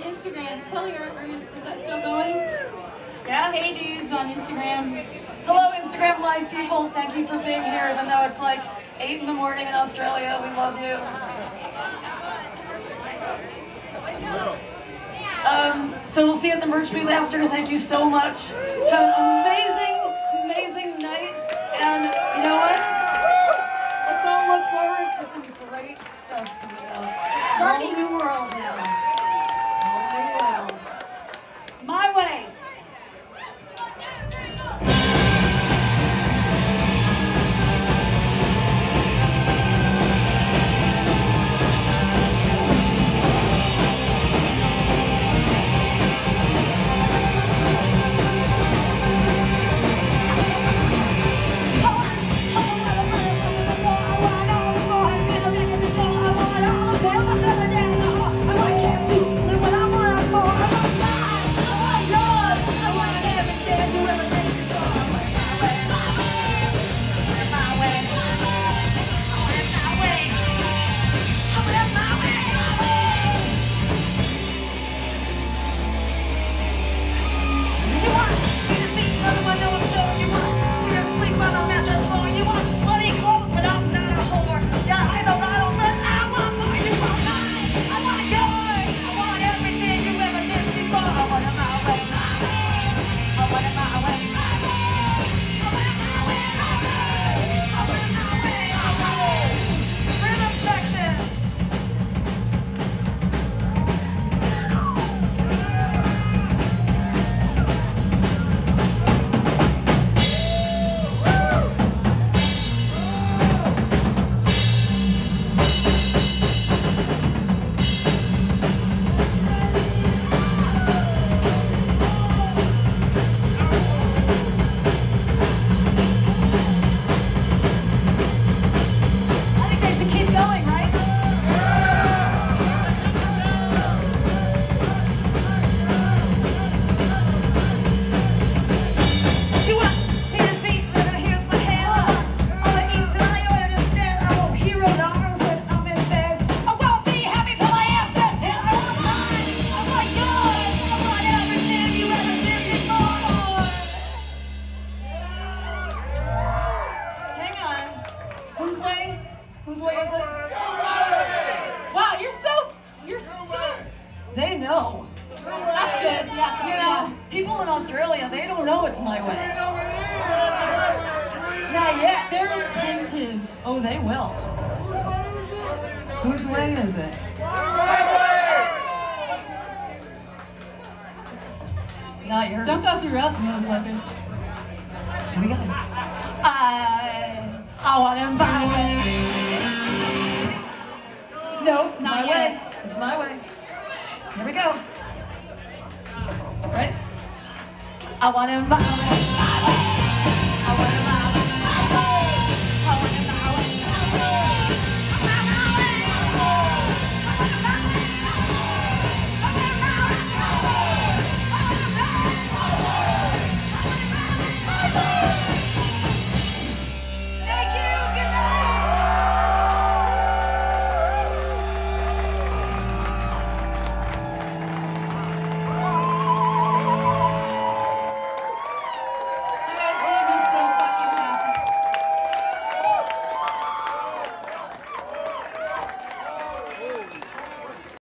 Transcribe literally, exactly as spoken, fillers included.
Instagram. Kelly, or, or is, is that still going? Yeah? Hey dudes on Instagram. Hello Instagram Live people, thank you for being here even though it's like eight in the morning in Australia. We love you. Um, so we'll see you at the merch booth after. Thank you so much. Have an amazing, amazing night. And you know what? Let's all look forward to some great stuff coming up. It's a whole new world now. Whole new world. My way. Whose way is it? Wow, you're so, you're so... They know. That's good, yeah. You know, people in Australia, they don't know it's my way. Not yet. They're attentive. Oh, they will. Whose way is it? Not yours. Don't go through us, motherfuckers. Here we go. I, I want him my way. No, it's Not my yet. way. It's my way. Here we go. Ready? I want him my way.